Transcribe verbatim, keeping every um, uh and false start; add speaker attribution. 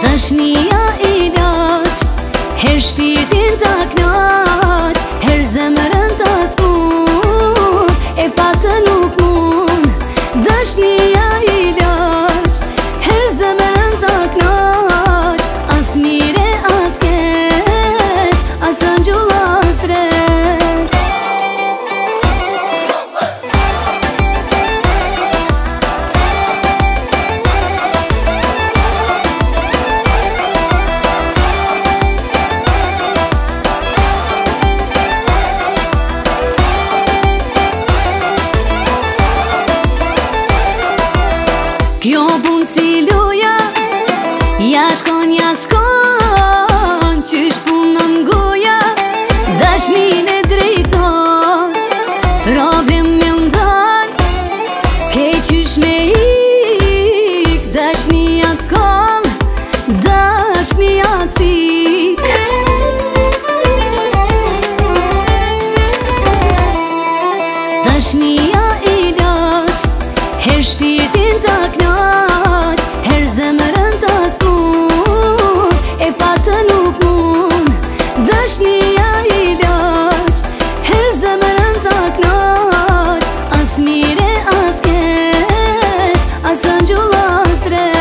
Speaker 1: Dashnia ilaç, her shpirtin ta knaq, her zemrën ta zbun, e patë nuk mun. Dashnia ilaç, her zemrën ta knaq, as mire as keq, as ëngjëll as dreq. Kjo bun si luja, ja shkon, ja shkon, qysh punon goja, dashnin e drejton. Problem me ndon, s'ke qysh me ik, dashnia t'koll, dashnia t'pik. Dashnia ilaç, her shpirtin ta knaq, her zemrën ta zbun, e patë nuk mun. Dashnia ilaç, her zemrën ta knaq, as mire as keq, as ëngjëll as dreq.